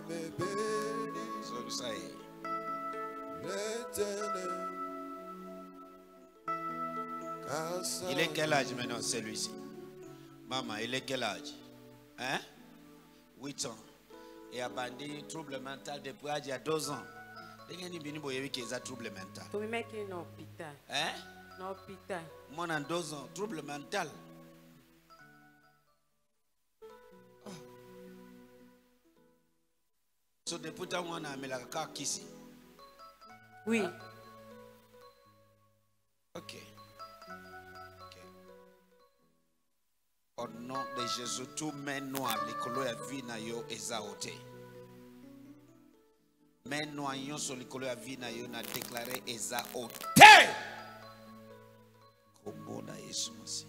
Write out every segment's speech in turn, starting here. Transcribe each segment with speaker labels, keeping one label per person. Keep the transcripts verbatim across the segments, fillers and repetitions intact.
Speaker 1: Il est quel âge maintenant celui-ci? Maman, il est quel âge? Hein? huit ans. Et abandonné trouble mental depuis il y a deux ans. Vous avez un trouble mental.
Speaker 2: Pour me mettre dans l'hôpital.
Speaker 1: Hein?
Speaker 2: Dans l'hôpital.
Speaker 1: Moi, dans deux ans, trouble mental. Oh. So, depuis que on a mis la carte ici.
Speaker 2: Oui.
Speaker 1: Hein? Ok. Ok. Au nom de Jésus, tout main noire, les couleurs à vie na yo exaoté. Main noire, yon sur les couleurs à vie na yo na déclaré exaoté. Comment na Jésus aussi.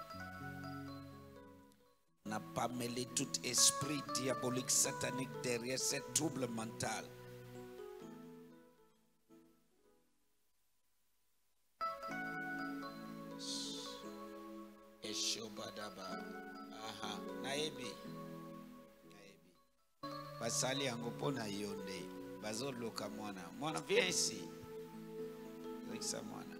Speaker 1: N'a pas mêlé tout esprit diabolique satanique derrière ce trouble mental. Aha, naebi. Naebi. Basali angopo na yonde. Bazo loka mwana. Mwana, viens ici. Avec ça mwana.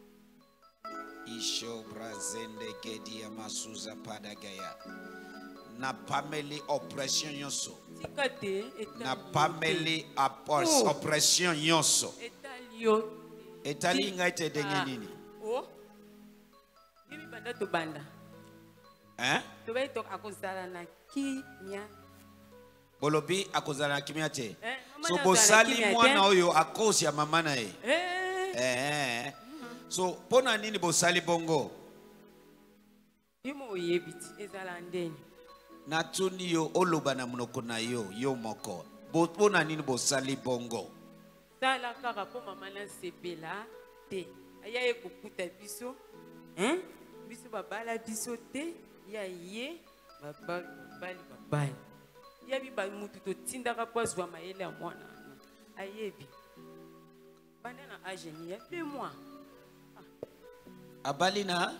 Speaker 1: Isho brazende gedi amasuza padagaya. Na pameli oppression yonso. Na pameli oppression yonso. Etali ngaite denge nini?
Speaker 2: Oh. Bibi banda to banda.
Speaker 1: Hein?
Speaker 2: Tu vas être à cause de la kimia.
Speaker 1: Bolobi à cause de la kimia te. So bosali mwana oyo à cause ya mama na e. Eh eh. So pona nini bosali bongo?
Speaker 2: Bimo yebiti ezala ndeni.
Speaker 1: Na tuni yo oloba na munoko na yo yo moko. Pona nini bosali bongo?
Speaker 2: Sala kaka po mama na sepela te. Aya ekokuta biso. Hein? Biso babala biso te. Ya ye babali babali babali ya bi ba mutu to tinda ka pozwa maele ya mwana ayebi bana na ageni ya deux mois
Speaker 1: abali na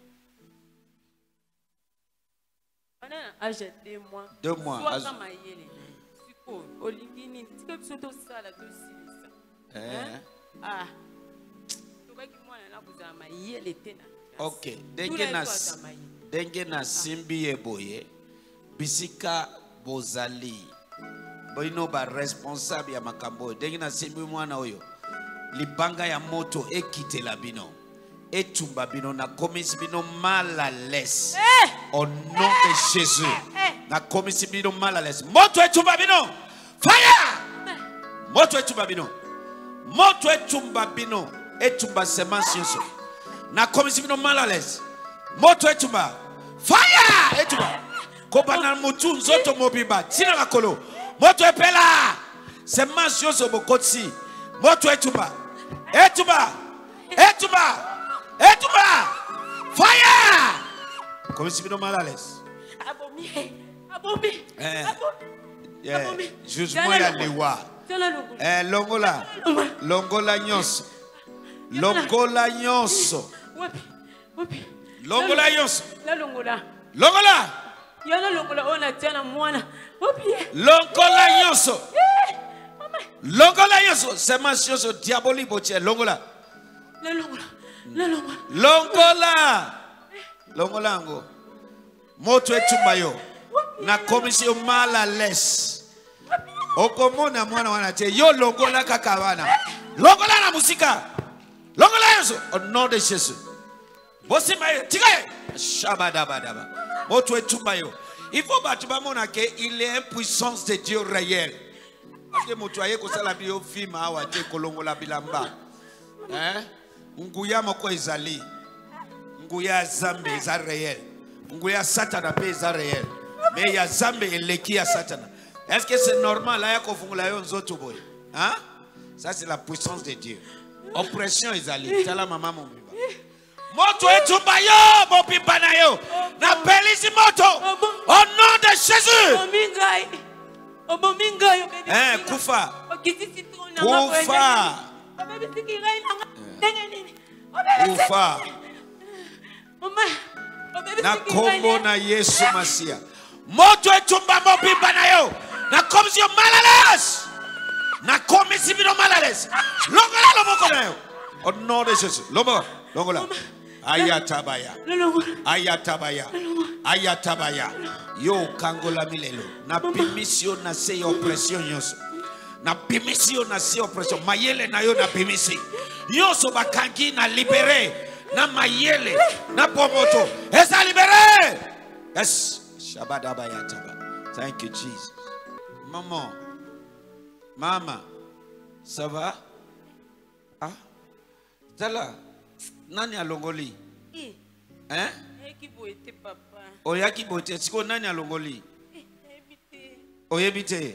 Speaker 2: bana na age deux mois
Speaker 1: deux mois
Speaker 2: soit maele siko olingini tika biso to sala to silisa
Speaker 1: eh
Speaker 2: ah to ba ki mwana na kuzama maele tena.
Speaker 1: Okay, denge na denge na simbi eboye bisika bozali boino ba responsable ya makambo denge na simbi mwana oyo libanga ya moto ekitela bino etumba bino na komisi bino mal à l'aise au nom de Jésus na komisi bino mal à l'aise moto etumba bino fire moto etumba bino moto etumba bino etumba semence yoso na komisi bino mal à l'aise moto etumba fire etumba kopana mutu nzoto mobiba tina makolo moto epela semence yoso bokotsi moto etumba etumba etumba etumba fire komisi bino mal à l'aise
Speaker 2: abomi abomi
Speaker 1: eh
Speaker 2: abomi
Speaker 1: jugement ya lewa eh longola longola nyonso longola nyonso
Speaker 2: wapi wapi
Speaker 1: longola nyonso
Speaker 2: la longola
Speaker 1: longola
Speaker 2: yana longola ona tena mwana wapi
Speaker 1: longola nyonso longola nyonso semence nyonso diabolique botie longola
Speaker 2: la longola la longola
Speaker 1: longola longola ngo moto etumba yo na komisi mal à l'aise okomona mwana wana te yo longola kaka bana longola na musika longola nyonso au nom de Jésus bosima yo tikaye shabadabadaba moto etumba yo il faut battre bamona ke il est impuissance de Dieu réel que moto aye ko sala bio fima awa te kolongola bilamba hein nguya moko ezali nguya zambe eza réel nguya satana pe eza réel mais ya zambe eleki ya satana. Est-ce que c'est normal là ko fungula yo nzoto boy hein ça c'est la puissance de Dieu oppression ezali tala mama mon biba moto etumba yo mo pipa na yo na pelisi moto au nom de Jésus
Speaker 2: omingai omingai
Speaker 1: eh kufa
Speaker 2: okitisi tona
Speaker 1: kufa kufa na kombo na Yesu Masia moto etumba mo pipa na yo Na komisi yo mal à l'aise. Na komisi bino mal à l'aise. Longola loboko na yo. Au nom de Jésus. Lobo, longola. Ayatabaya. Ayatabaya. Ayatabaya. Yo kangola milelo. Na pimisio na se oppression yoso. Na pimisio na se oppression. Mayele na yo na pimisi. Yoso bakangi na libéré. Na mayele. Na pomoto. Esa libéré. Yes. Shabadabaya taba. Thank you, Jesus. Maman. Mama. Ça va? Ah? Tala. Nani alongoli?
Speaker 2: Eh.
Speaker 1: Hein?
Speaker 2: Yaki boete papa.
Speaker 1: Oyaki bote. Siko nani alongoli?
Speaker 2: Eh, ebite.
Speaker 1: Oyebite.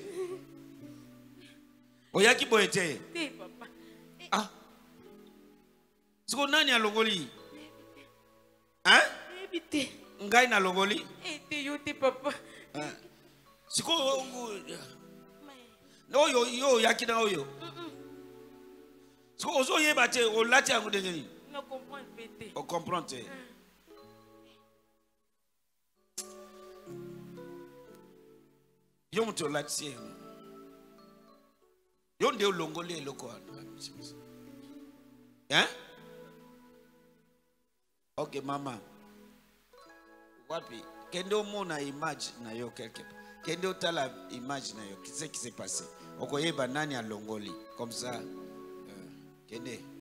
Speaker 1: Oyaki boete.
Speaker 2: Te papa.
Speaker 1: Ah. Siko nani alongoli? Hein?
Speaker 2: Ebite.
Speaker 1: Ngai na longoli?
Speaker 2: Eh, te yo te papa.
Speaker 1: Hein? Siko no yo yo yaki na oyo. Siko ozo yeba te o lati angu dengeni.
Speaker 2: No comprendre pete.
Speaker 1: O comprendre. Yo mto lati ye. Yo nde ulongoli eloko. Hein? Okay, mama. Wapi? Kende omona image na yo quelque part. Kende otala image na yo. Qu'est-ce qui s'est passé? Okoyeba nani alongoli. Comme ça. Euh, kende.